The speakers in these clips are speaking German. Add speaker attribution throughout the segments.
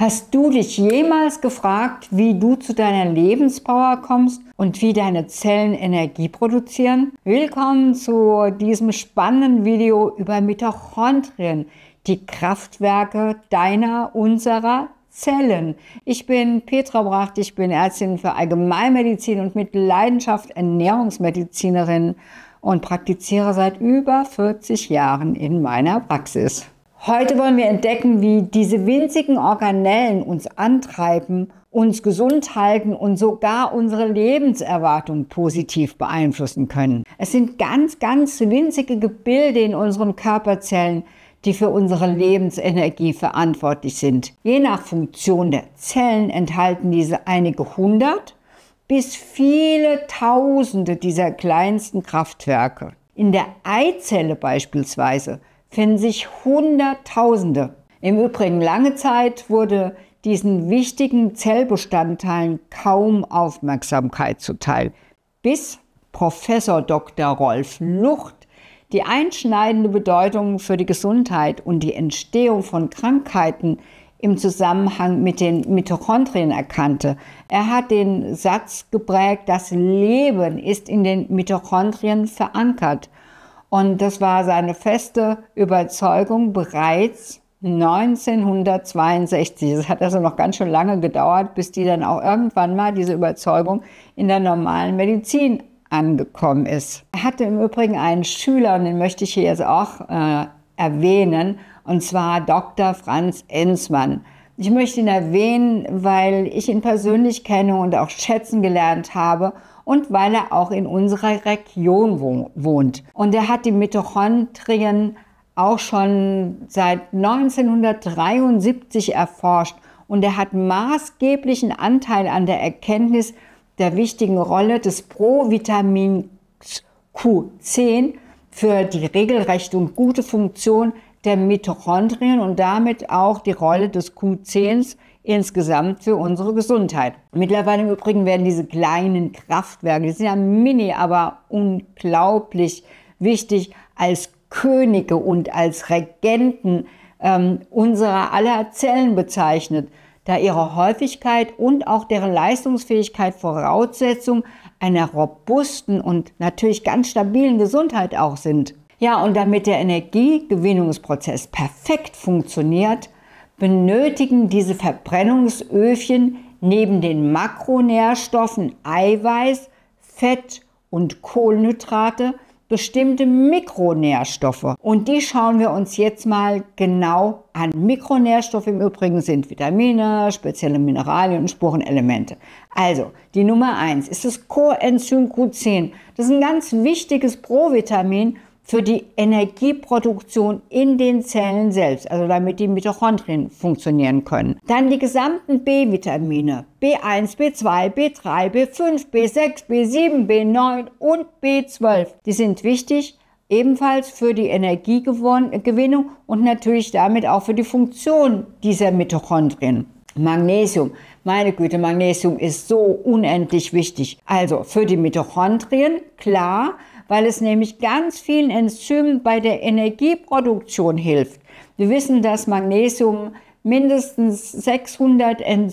Speaker 1: Hast du dich jemals gefragt, wie du zu deiner Lebenspower kommst und wie deine Zellen Energie produzieren? Willkommen zu diesem spannenden Video über Mitochondrien, die Kraftwerke unserer Zellen. Ich bin Petra Bracht, ich bin Ärztin für Allgemeinmedizin und mit Leidenschaft Ernährungsmedizinerin und praktiziere seit über 40 Jahren in meiner Praxis. Heute wollen wir entdecken, wie diese winzigen Organellen uns antreiben, uns gesund halten und sogar unsere Lebenserwartung positiv beeinflussen können. Es sind ganz winzige Gebilde in unseren Körperzellen, die für unsere Lebensenergie verantwortlich sind. Je nach Funktion der Zellen enthalten diese einige hundert bis viele Tausende dieser kleinsten Kraftwerke. In der Eizelle beispielsweise finden sich Hunderttausende. Im Übrigen, lange Zeit wurde diesen wichtigen Zellbestandteilen kaum Aufmerksamkeit zuteil, bis Professor Dr. Rolf Lucht die einschneidende Bedeutung für die Gesundheit und die Entstehung von Krankheiten im Zusammenhang mit den Mitochondrien erkannte. Er hat den Satz geprägt, das Leben ist in den Mitochondrien verankert. Und das war seine feste Überzeugung bereits 1962. Das hat also noch ganz schön lange gedauert, bis die dann auch irgendwann mal diese Überzeugung in der normalen Medizin angekommen ist. Er hatte im Übrigen einen Schüler, und den möchte ich hier jetzt auch erwähnen, und zwar Dr. Franz Enzmann. Ich möchte ihn erwähnen, weil ich ihn persönlich kenne und auch schätzen gelernt habe und weil er auch in unserer Region wohnt. Und er hat die Mitochondrien auch schon seit 1973 erforscht und er hat maßgeblichen Anteil an der Erkenntnis der wichtigen Rolle des Provitamins Q10 für die regelrechte und gute Funktion der Mitochondrien und damit auch die Rolle des Q10s insgesamt für unsere Gesundheit. Mittlerweile im Übrigen werden diese kleinen Kraftwerke, die sind ja mini, aber unglaublich wichtig, als Könige und als Regenten unserer aller Zellen bezeichnet, da ihre Häufigkeit und auch deren Leistungsfähigkeit Voraussetzung einer robusten und natürlich ganz stabilen Gesundheit auch sind. Ja, und damit der Energiegewinnungsprozess perfekt funktioniert, benötigen diese Verbrennungsöfchen neben den Makronährstoffen Eiweiß, Fett und Kohlenhydrate bestimmte Mikronährstoffe. Und die schauen wir uns jetzt mal genau an. Mikronährstoffe im Übrigen sind Vitamine, spezielle Mineralien und Spurenelemente. Also, die Nummer 1 ist das Coenzym Q10. Das ist ein ganz wichtiges Provitamin für die Energieproduktion in den Zellen selbst, also damit die Mitochondrien funktionieren können. Dann die gesamten B-Vitamine, B1, B2, B3, B5, B6, B7, B9 und B12. Die sind wichtig ebenfalls für die Energiegewinnung und natürlich damit auch für die Funktion dieser Mitochondrien. Magnesium, meine Güte, Magnesium ist so unendlich wichtig. Also für die Mitochondrien, klar, weil es nämlich ganz vielen Enzymen bei der Energieproduktion hilft. Wir wissen, dass Magnesium mindestens in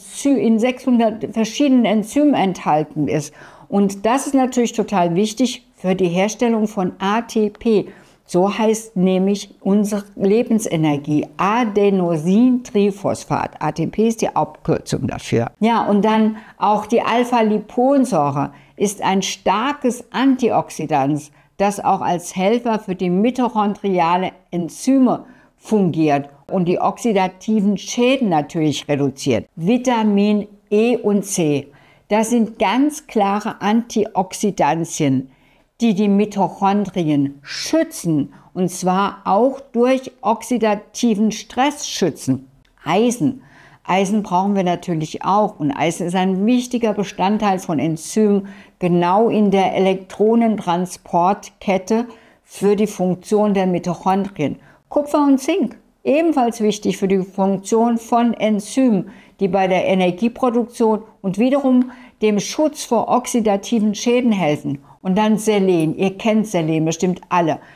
Speaker 1: 600 verschiedenen Enzymen enthalten ist. Und das ist natürlich total wichtig für die Herstellung von ATP. So heißt nämlich unsere Lebensenergie, Adenosintriphosphat. ATP ist die Abkürzung dafür. Ja, und dann auch die Alpha-Liponsäure ist ein starkes Antioxidant, das auch als Helfer für die mitochondriale Enzyme fungiert und die oxidativen Schäden natürlich reduziert. Vitamin E und C, das sind ganz klare Antioxidantien, die die Mitochondrien schützen, und zwar auch durch oxidativen Stress schützen. Eisen brauchen wir natürlich auch und Eisen ist ein wichtiger Bestandteil von Enzymen, genau in der Elektronentransportkette für die Funktion der Mitochondrien. Kupfer und Zink, ebenfalls wichtig für die Funktion von Enzymen, die bei der Energieproduktion und wiederum dem Schutz vor oxidativen Schäden helfen. Und dann Selen, ihr kennt Selen bestimmt alle.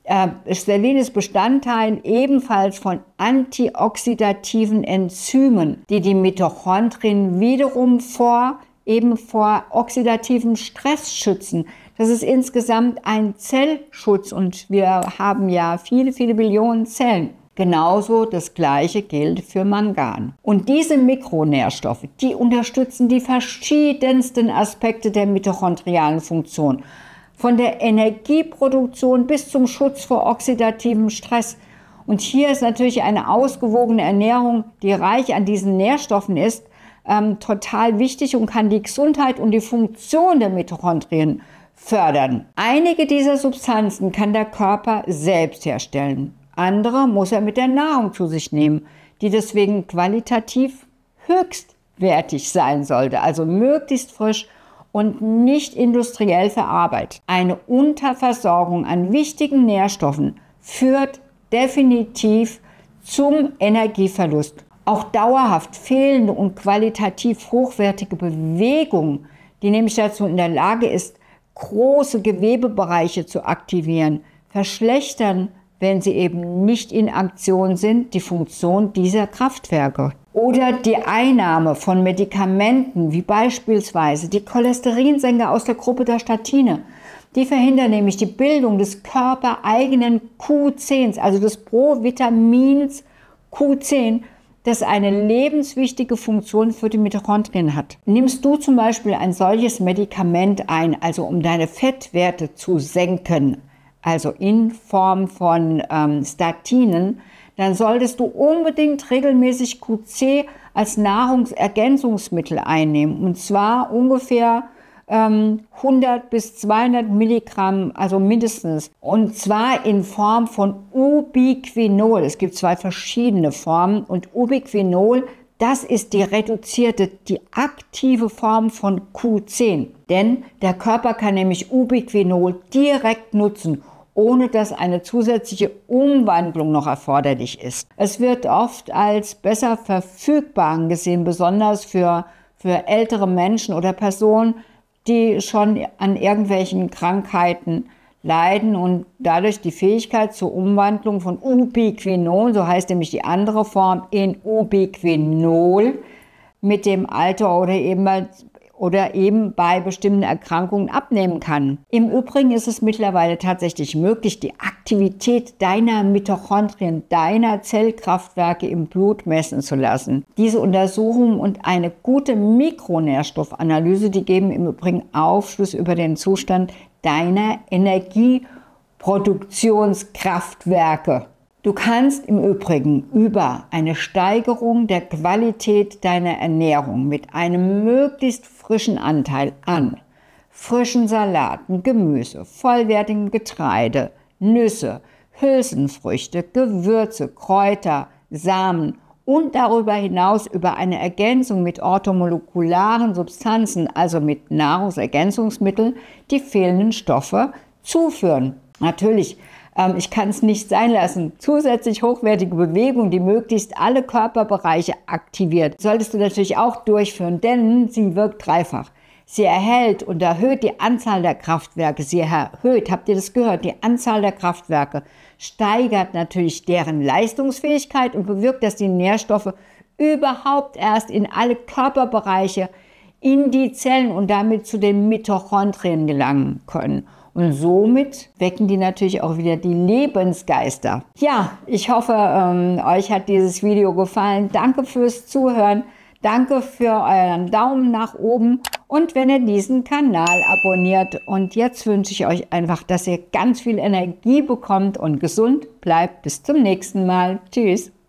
Speaker 1: Sterlin ist Bestandteil ebenfalls von antioxidativen Enzymen, die die Mitochondrien wiederum vor oxidativem Stress schützen. Das ist insgesamt ein Zellschutz und wir haben ja viele, viele Billionen Zellen. Genauso das Gleiche gilt für Mangan. Und diese Mikronährstoffe, die unterstützen die verschiedensten Aspekte der mitochondrialen Funktion. Von der Energieproduktion bis zum Schutz vor oxidativem Stress. Und hier ist natürlich eine ausgewogene Ernährung, die reich an diesen Nährstoffen ist, total wichtig und kann die Gesundheit und die Funktion der Mitochondrien fördern. Einige dieser Substanzen kann der Körper selbst herstellen. Andere muss er mit der Nahrung zu sich nehmen, die deswegen qualitativ höchstwertig sein sollte, also möglichst frisch und nicht industriell verarbeitet. Eine Unterversorgung an wichtigen Nährstoffen führt definitiv zum Energieverlust. Auch dauerhaft fehlende und qualitativ hochwertige Bewegung, die nämlich dazu in der Lage ist, große Gewebebereiche zu aktivieren, verschlechtern, wenn sie eben nicht in Aktion sind, die Funktion dieser Kraftwerke. Oder die Einnahme von Medikamenten, wie beispielsweise die Cholesterinsenker aus der Gruppe der Statine. Die verhindern nämlich die Bildung des körpereigenen Q10, also des Provitamins Q10, das eine lebenswichtige Funktion für die Mitochondrien hat. Nimmst du zum Beispiel ein solches Medikament ein, also um deine Fettwerte zu senken, also in Form von Statinen, dann solltest du unbedingt regelmäßig QC als Nahrungsergänzungsmittel einnehmen. Und zwar ungefähr 100 bis 200 Milligramm, also mindestens. Und zwar in Form von Ubiquinol. Es gibt zwei verschiedene Formen. Und Ubiquinol, das ist die reduzierte, die aktive Form von Q10. Denn der Körper kann nämlich Ubiquinol direkt nutzen, ohne dass eine zusätzliche Umwandlung noch erforderlich ist. Es wird oft als besser verfügbar angesehen, besonders für ältere Menschen oder Personen, die schon an irgendwelchen Krankheiten leiden und dadurch die Fähigkeit zur Umwandlung von Ubiquinol, so heißt nämlich die andere Form, in Ubiquinol mit dem Alter oder eben bei bestimmten Erkrankungen abnehmen kann. Im Übrigen ist es mittlerweile tatsächlich möglich, die Aktivität deiner Mitochondrien, deiner Zellkraftwerke im Blut messen zu lassen. Diese Untersuchungen und eine gute Mikronährstoffanalyse, die geben im Übrigen Aufschluss über den Zustand deiner Energieproduktionskraftwerke. Du kannst im Übrigen über eine Steigerung der Qualität deiner Ernährung mit einem möglichst frischen Anteil an frischen Salaten, Gemüse, vollwertigem Getreide, Nüsse, Hülsenfrüchte, Gewürze, Kräuter, Samen und darüber hinaus über eine Ergänzung mit orthomolekularen Substanzen, also mit Nahrungsergänzungsmitteln, die fehlenden Stoffe zuführen. Natürlich, ich kann es nicht sein lassen. Zusätzlich hochwertige Bewegung, die möglichst alle Körperbereiche aktiviert, solltest du natürlich auch durchführen, denn sie wirkt dreifach. Sie erhält und erhöht die Anzahl der Kraftwerke. Sie erhöht, habt ihr das gehört, die Anzahl der Kraftwerke, steigert natürlich deren Leistungsfähigkeit und bewirkt, dass die Nährstoffe überhaupt erst in alle Körperbereiche, in die Zellen und damit zu den Mitochondrien gelangen können. Und somit wecken die natürlich auch wieder die Lebensgeister. Ja, ich hoffe, euch hat dieses Video gefallen. Danke fürs Zuhören. Danke für euren Daumen nach oben und wenn ihr diesen Kanal abonniert. Und jetzt wünsche ich euch einfach, dass ihr ganz viel Energie bekommt und gesund bleibt. Bis zum nächsten Mal. Tschüss.